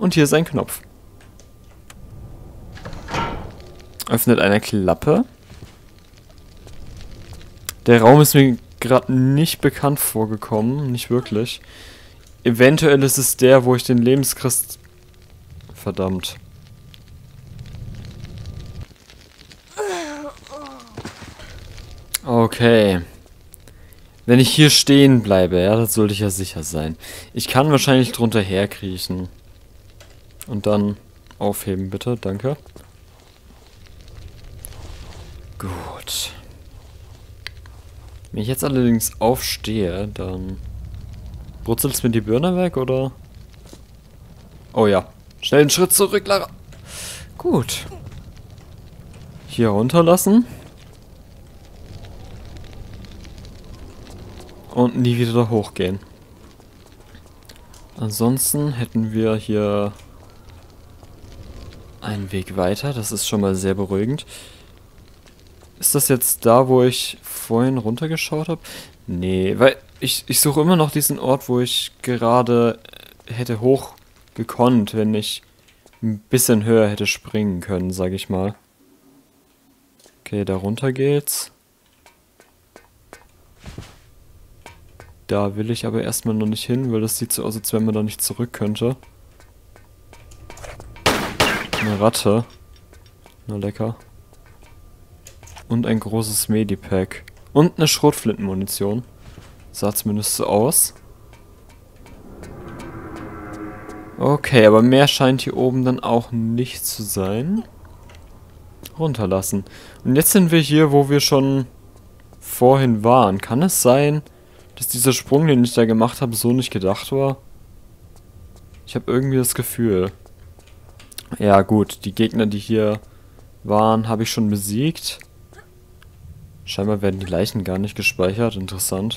Und hier ist ein Knopf. Öffnet eine Klappe. Der Raum ist mir gerade nicht bekannt vorgekommen. Nicht wirklich. Eventuell ist es der, wo ich den Lebenschrist... Verdammt. Okay. Wenn ich hier stehen bleibe, ja, das sollte ich ja sicher sein. Ich kann wahrscheinlich drunter herkriechen. Und dann aufheben, bitte. Danke. Gut. Wenn ich jetzt allerdings aufstehe, dann... Brutzelt es mir die Birne weg, oder? Oh ja. Schnell einen Schritt zurück, Lara. Gut. Hier runterlassen. Und nie wieder da hochgehen. Ansonsten hätten wir hier einen Weg weiter. Das ist schon mal sehr beruhigend. Ist das jetzt da, wo ich vorhin runtergeschaut habe? Nee, weil ich suche immer noch diesen Ort, wo ich gerade hätte hochgekonnt, wenn ich ein bisschen höher hätte springen können, sag ich mal. Okay, da runter geht's. Da will ich aber erstmal noch nicht hin, weil das sieht so aus, als wenn man da nicht zurück könnte. Eine Ratte. Na lecker. Und ein großes Medipack. Und eine Schrotflintenmunition. Sah zumindest so aus. Okay, aber mehr scheint hier oben dann auch nicht zu sein. Runterlassen. Und jetzt sind wir hier, wo wir schon vorhin waren. Kann es sein, dass dieser Sprung, den ich da gemacht habe, so nicht gedacht war? Ich habe irgendwie das Gefühl. Ja gut, die Gegner, die hier waren, habe ich schon besiegt. Scheinbar werden die Leichen gar nicht gespeichert. Interessant.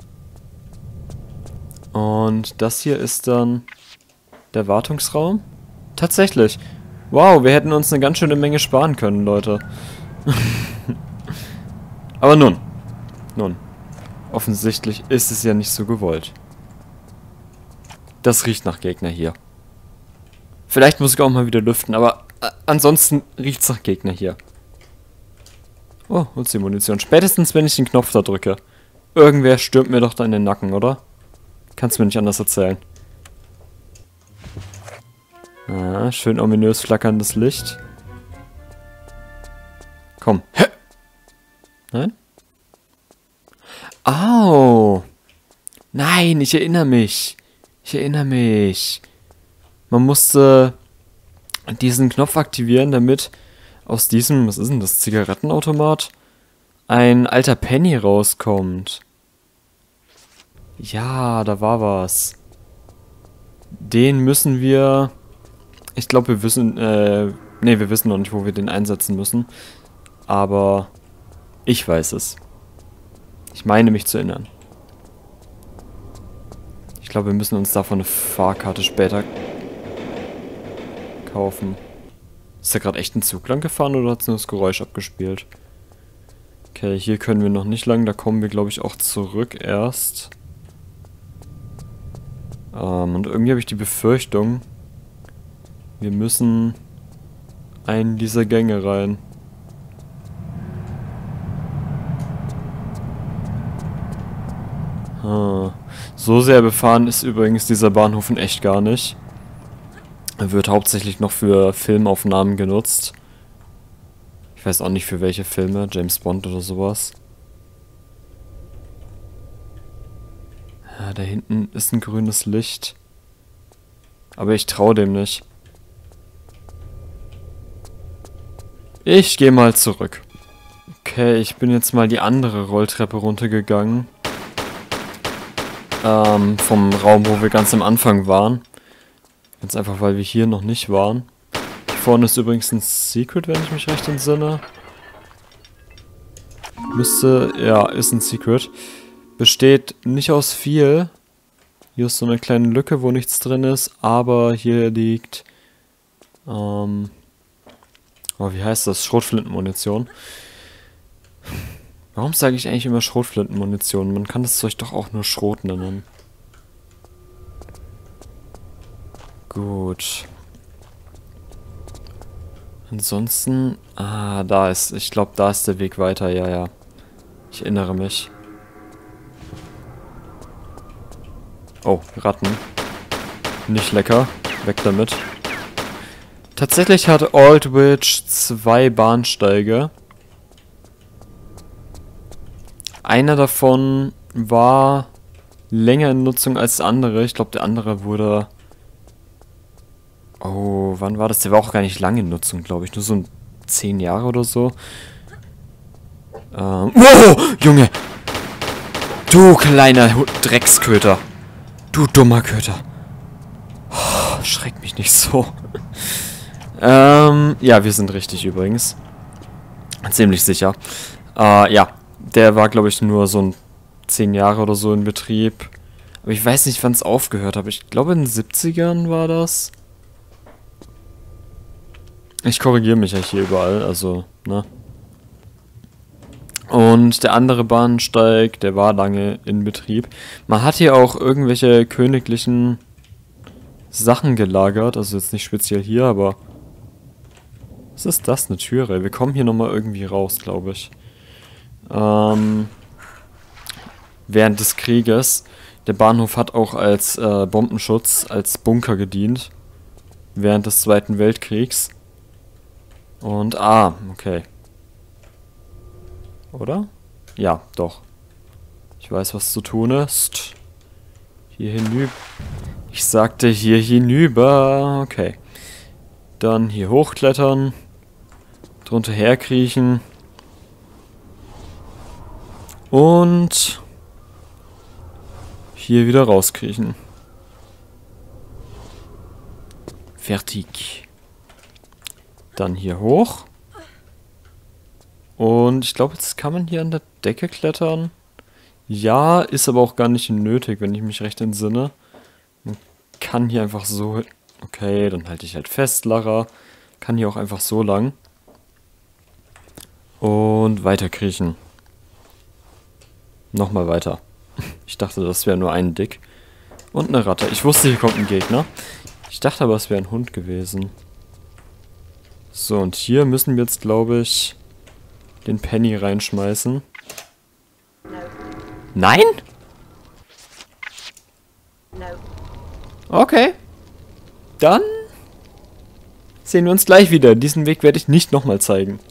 Und das hier ist dann der Wartungsraum. Tatsächlich. Wow, wir hätten uns eine ganz schöne Menge sparen können, Leute. Aber nun. Offensichtlich ist es ja nicht so gewollt. Das riecht nach Gegner hier. Vielleicht muss ich auch mal wieder lüften, aber ansonsten riecht es nach Gegner hier. Oh, und die Munition. Spätestens, wenn ich den Knopf da drücke. Irgendwer stürmt mir doch da in den Nacken, oder? Kannst mir nicht anders erzählen. Ah, schön ominös flackerndes Licht. Komm. Nein? Au! Nein, ich erinnere mich. Man musste diesen Knopf aktivieren, damit aus diesem, was ist denn das, Zigarettenautomat, ein alter Penny rauskommt. Ja, da war was. Den müssen wir... Ich glaube, wir wissen... wir wissen noch nicht, wo wir den einsetzen müssen. Aber ich weiß es. Ich meine, mich zu erinnern. Ich glaube, wir müssen uns davon eine Fahrkarte später kaufen. Ist da gerade echt ein Zug lang gefahren oder hat es nur das Geräusch abgespielt? Okay, hier können wir noch nicht lang. Da kommen wir, glaube ich, auch zurück erst. Und irgendwie habe ich die Befürchtung, wir müssen einen dieser Gänge rein. So sehr befahren ist übrigens dieser Bahnhof in echt gar nicht. Er wird hauptsächlich noch für Filmaufnahmen genutzt. Ich weiß auch nicht für welche Filme, James Bond oder sowas. Ja, da hinten ist ein grünes Licht. Aber ich traue dem nicht. Ich gehe mal zurück. Okay, ich bin jetzt mal die andere Rolltreppe runtergegangen. Vom Raum, wo wir ganz am Anfang waren. Ganz einfach, weil wir hier noch nicht waren. Hier vorne ist übrigens ein Secret, wenn ich mich recht entsinne. Ist ein Secret. Besteht nicht aus viel. Hier ist so eine kleine Lücke, wo nichts drin ist, aber hier liegt, wie heißt das? Schrotflintenmunition. Warum sage ich eigentlich immer Schrotflintenmunition? Man kann das Zeug doch auch nur Schrot nennen. Gut. Ansonsten... Ah, da ist... Ich glaube, da ist der Weg weiter. Ja, ja. Ich erinnere mich. Oh, Ratten. Nicht lecker. Weg damit. Tatsächlich hat Aldwych 2 Bahnsteige. Einer davon war länger in Nutzung als der andere. Ich glaube, der andere wurde... Oh, wann war das? Der war auch gar nicht lange in Nutzung, glaube ich. Nur so 10 Jahre oder so. Wow, Junge! Du kleiner Drecksköter. Du dummer Köter. Oh, schreck mich nicht so. Ja, wir sind richtig übrigens. Ziemlich sicher. Ja, der war, glaube ich, nur so 10 Jahre oder so in Betrieb. Aber ich weiß nicht, wann es aufgehört hat. Ich glaube, in den 70ern war das. Ich korrigiere mich ja hier überall, also, ne? Und der andere Bahnsteig, der war lange in Betrieb. Man hat hier auch irgendwelche königlichen Sachen gelagert. Also jetzt nicht speziell hier, aber... Was ist das? Eine Türe. Wir kommen hier nochmal irgendwie raus, glaube ich. Während des Krieges. Der Bahnhof hat auch als Bombenschutz, als Bunker gedient. Während des Zweiten Weltkriegs. Und, okay. Oder? Ja, doch. Ich weiß, was zu tun ist. Hier hinüber. Ich sagte hier hinüber. Okay. Dann hier hochklettern. Drunter herkriechen. Und hier wieder rauskriechen. Fertig. Dann hier hoch. Und ich glaube, jetzt kann man hier an der Decke klettern. Ja, ist aber auch gar nicht nötig, wenn ich mich recht entsinne. Man kann hier einfach so... Okay, dann halte ich halt fest, Lara. Kann hier auch einfach so lang. Und weiter kriechen. Nochmal weiter. Ich dachte, das wäre nur ein Dick. Und eine Ratte. Ich wusste, hier kommt ein Gegner. Ich dachte aber, es wäre ein Hund gewesen. So, und hier müssen wir jetzt, glaube ich... den Penny reinschmeißen. Nein? Okay. Dann sehen wir uns gleich wieder. Diesen Weg werde ich nicht nochmal zeigen.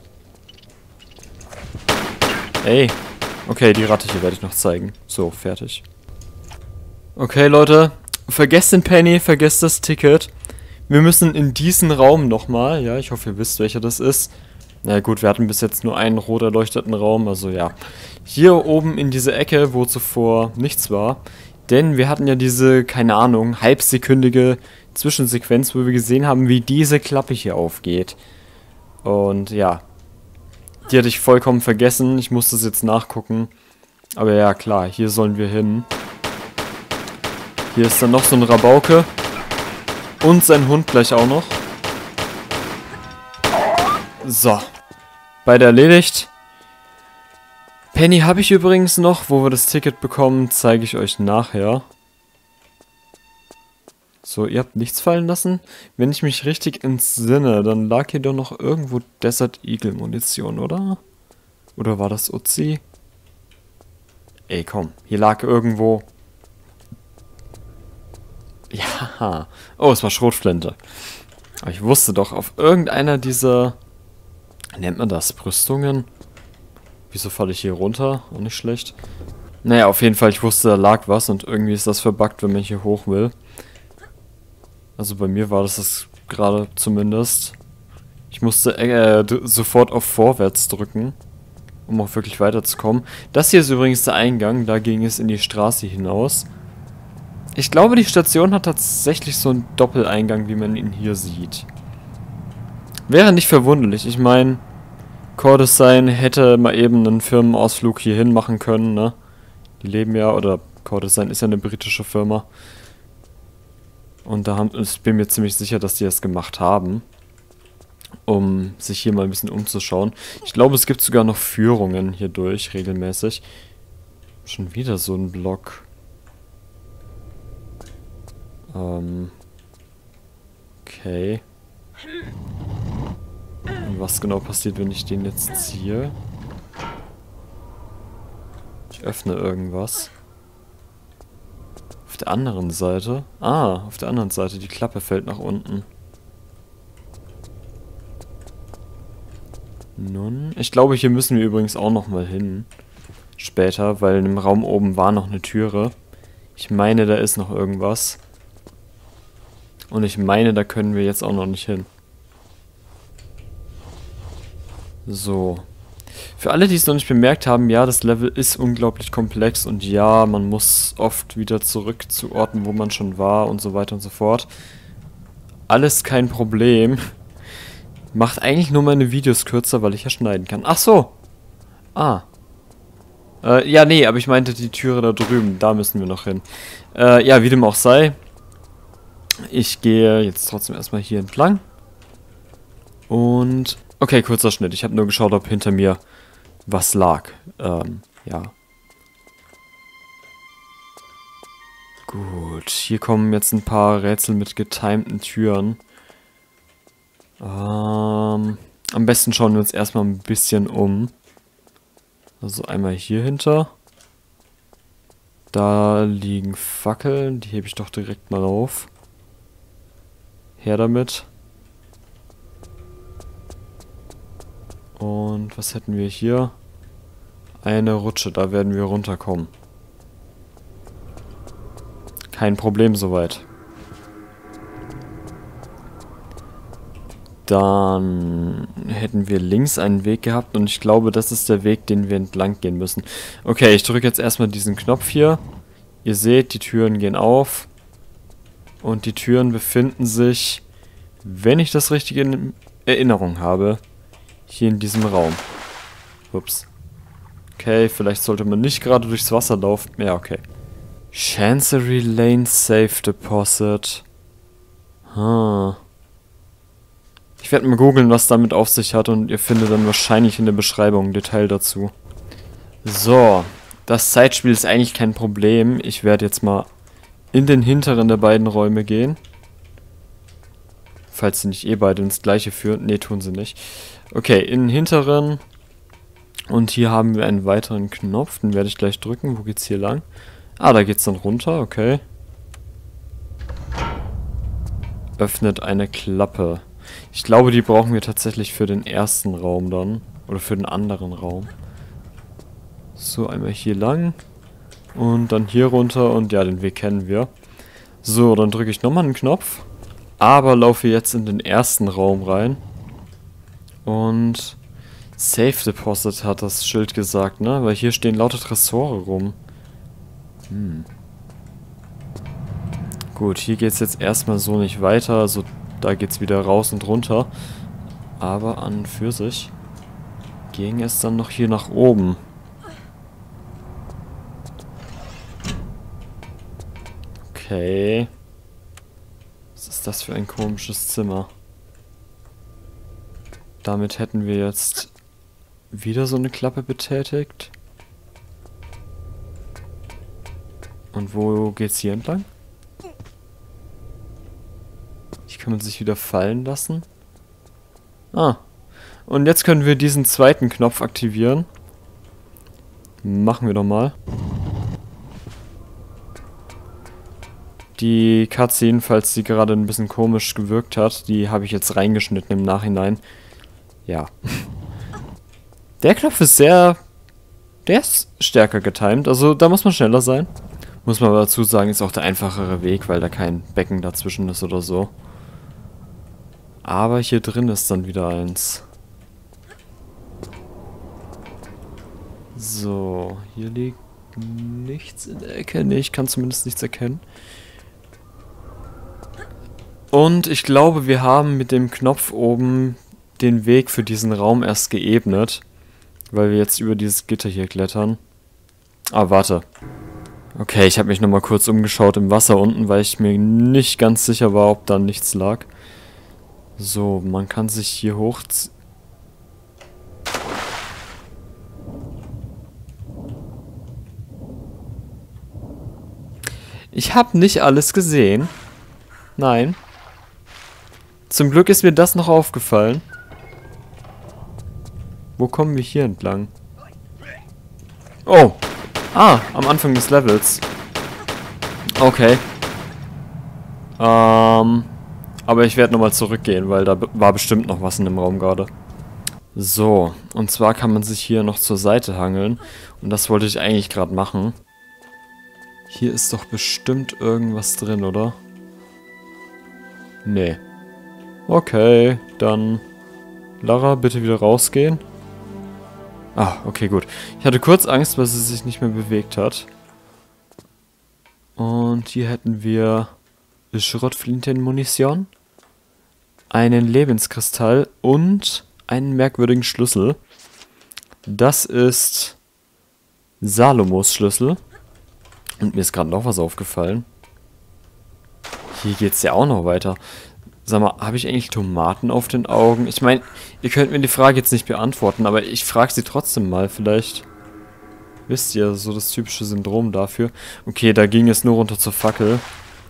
Ey. Okay, die Ratte hier werde ich noch zeigen. So, fertig. Okay, Leute. Vergesst den Penny, vergesst das Ticket. Wir müssen in diesen Raum nochmal. Ja, ich hoffe, ihr wisst, welcher das ist. Na gut, wir hatten bis jetzt nur einen rot erleuchteten Raum, also ja. Hier oben in diese Ecke, wo zuvor nichts war. Denn wir hatten ja diese, keine Ahnung, halbsekündige Zwischensequenz, wo wir gesehen haben, wie diese Klappe hier aufgeht. Und ja, die hatte ich vollkommen vergessen. Ich musste es jetzt nachgucken. Aber ja, klar, hier sollen wir hin. Hier ist dann noch so ein Rabauke. Und sein Hund gleich auch noch. So. Beide erledigt. Penny habe ich übrigens noch. Wo wir das Ticket bekommen, zeige ich euch nachher. So, ihr habt nichts fallen lassen. Wenn ich mich richtig entsinne, dann lag hier doch noch irgendwo Desert Eagle Munition, oder? Oder war das Uzi? Ey, komm. Hier lag irgendwo... Ja. Oh, es war Schrotflinte. Aber ich wusste doch, auf irgendeiner dieser... Nennt man das? Brüstungen? Wieso falle ich hier runter? Auch nicht schlecht. Naja, auf jeden Fall, ich wusste, da lag was und irgendwie ist das verbuggt, wenn man hier hoch will. Also bei mir war das gerade zumindest. Ich musste sofort auf Vorwärts drücken, um auch wirklich weiterzukommen. Das hier ist übrigens der Eingang, da ging es in die Straße hinaus. Ich glaube, die Station hat tatsächlich so einen Doppeleingang, wie man ihn hier sieht. Wäre nicht verwunderlich. Ich meine, Cordycein hätte mal eben einen Firmenausflug hierhin machen können, ne? Die leben ja, oder Cordycein ist ja eine britische Firma. Und ich bin mir ziemlich sicher, dass die das gemacht haben, um sich hier mal ein bisschen umzuschauen. Ich glaube, es gibt sogar noch Führungen hier durch, regelmäßig. Schon wieder so ein Block. Okay. Und was genau passiert, wenn ich den jetzt ziehe? Ich öffne irgendwas. Auf der anderen Seite? Ah, auf der anderen Seite. Die Klappe fällt nach unten. Nun, ich glaube, hier müssen wir übrigens auch nochmal hin. Später, weil im Raum oben war noch eine Türe. Ich meine, da ist noch irgendwas. Und ich meine, da können wir jetzt auch noch nicht hin. So. Für alle, die es noch nicht bemerkt haben, ja, das Level ist unglaublich komplex und ja, man muss oft wieder zurück zu Orten, wo man schon war und so weiter und so fort. Alles kein Problem. Macht eigentlich nur meine Videos kürzer, weil ich ja schneiden kann. Ach so. Ah. Ja, nee, aber ich meinte die Türe da drüben. Da müssen wir noch hin. Ja, wie dem auch sei. Ich gehe jetzt trotzdem erstmal hier entlang. Und... Okay, kurzer Schnitt. Ich habe nur geschaut, ob hinter mir was lag. Ja. Gut, hier kommen jetzt ein paar Rätsel mit getimten Türen. Am besten schauen wir uns erstmal ein bisschen um. Also einmal hier hinter. Da liegen Fackeln, die hebe ich doch direkt mal auf. Her damit. Und was hätten wir hier? Eine Rutsche, da werden wir runterkommen. Kein Problem soweit. Dann hätten wir links einen Weg gehabt und ich glaube, das ist der Weg, den wir entlang gehen müssen. Okay, ich drücke jetzt erstmal diesen Knopf hier. Ihr seht, die Türen gehen auf. Und die Türen befinden sich, wenn ich das richtig in Erinnerung habe, hier in diesem Raum. Ups. Okay, vielleicht sollte man nicht gerade durchs Wasser laufen. Ja, okay. Chancery Lane Safe Deposit. Ich werde mal googeln, was damit auf sich hat und ihr findet dann wahrscheinlich in der Beschreibung ein Detail dazu. So, das Zeitspiel ist eigentlich kein Problem. Ich werde jetzt mal in den hinteren der beiden Räume gehen. Falls sie nicht eh beide ins gleiche führen. Ne, tun sie nicht. Okay, in den hinteren. Und hier haben wir einen weiteren Knopf. Den werde ich gleich drücken. Wo geht's hier lang? Ah, da geht's dann runter. Okay. Öffnet eine Klappe. Ich glaube, die brauchen wir tatsächlich für den ersten Raum dann. Oder für den anderen Raum. So, einmal hier lang. Und dann hier runter. Und ja, den Weg kennen wir. So, dann drücke ich nochmal einen Knopf. Aber laufe jetzt in den ersten Raum rein. Und Safe Deposit hat das Schild gesagt, ne? Weil hier stehen lauter Tresore rum. Gut, hier geht's jetzt erstmal so nicht weiter. Also da geht's wieder raus und runter. Aber an und für sich ging es dann noch hier nach oben. Okay. Was ist das für ein komisches Zimmer? Damit hätten wir jetzt wieder so eine Klappe betätigt. Und wo geht's hier entlang? Hier kann man sich wieder fallen lassen. Ah. Und jetzt können wir diesen zweiten Knopf aktivieren. Machen wir doch mal. Die Cutscene, falls sie gerade ein bisschen komisch gewirkt hat, die habe ich jetzt reingeschnitten im Nachhinein. Ja. Der Knopf ist sehr... Der ist stärker getimed, also da muss man schneller sein. Muss man aber dazu sagen, ist auch der einfachere Weg, weil da kein Becken dazwischen ist oder so. Aber hier drin ist dann wieder eins. So, hier liegt nichts in der Ecke. Ne, ich kann zumindest nichts erkennen. Und ich glaube, wir haben mit dem Knopf oben den Weg für diesen Raum erst geebnet. Weil wir jetzt über dieses Gitter hier klettern. Ah, warte. Okay, ich habe mich nochmal kurz umgeschaut im Wasser unten, weil ich mir nicht ganz sicher war, ob da nichts lag. So, man kann sich hier hochziehen. Ich habe nicht alles gesehen. Nein. Zum Glück ist mir das noch aufgefallen. Wo kommen wir hier entlang? Oh. Ah, am Anfang des Levels. Okay. Aber ich werde nochmal zurückgehen, weil da war bestimmt noch was in dem Raum gerade. So, und zwar kann man sich hier noch zur Seite hangeln. Und das wollte ich eigentlich gerade machen. Hier ist doch bestimmt irgendwas drin, oder? Nee. Okay, dann... Lara, bitte wieder rausgehen. Ah, okay, gut. Ich hatte kurz Angst, weil sie sich nicht mehr bewegt hat. Und hier hätten wir Schrotflintenmunition, einen Lebenskristall und einen merkwürdigen Schlüssel. Das ist Salomos Schlüssel. Und mir ist gerade noch was aufgefallen. Hier geht's ja auch noch weiter. Sag mal, habe ich eigentlich Tomaten auf den Augen? Ich meine, ihr könnt mir die Frage jetzt nicht beantworten, aber ich frage sie trotzdem mal. Vielleicht wisst ihr so das typische Syndrom dafür. Okay, da ging es nur runter zur Fackel.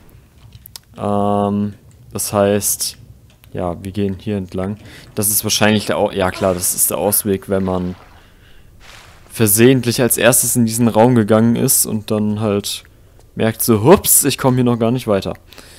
Das heißt, ja, wir gehen hier entlang. Das ist wahrscheinlich der ja klar, das ist der Ausweg, wenn man versehentlich als erstes in diesen Raum gegangen ist und dann halt merkt so, hups, ich komme hier noch gar nicht weiter.